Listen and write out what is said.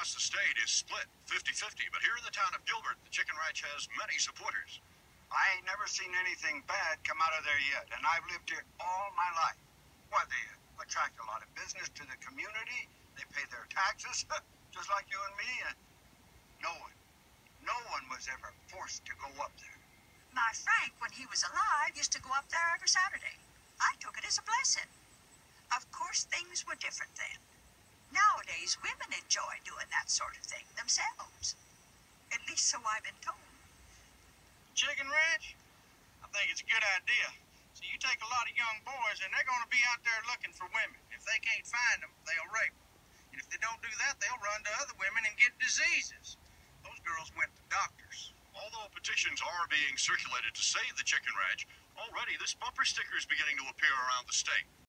across the state is split 50-50, but here in the town of Gilbert, the chicken ranch has many supporters. I ain't never seen anything bad come out of there yet, and I've lived here all my life. Why, they attract a lot of business to the community. They pay their taxes, just like you and me, and no one was ever forced to go up there. My Frank, when he was alive, used to go up there every Saturday. I took it as a blessing. Of course, things were different then. Nowadays, women enjoy doing that sort of thing themselves. At least so I've been told. Chicken ranch? I think it's a good idea. So you take a lot of young boys, and they're going to be out there looking for women. If they can't find them, they'll rape them. And if they don't do that, they'll run to other women and get diseases. Those girls went to doctors. Although petitions are being circulated to save the chicken ranch, already this bumper sticker is beginning to appear around the state.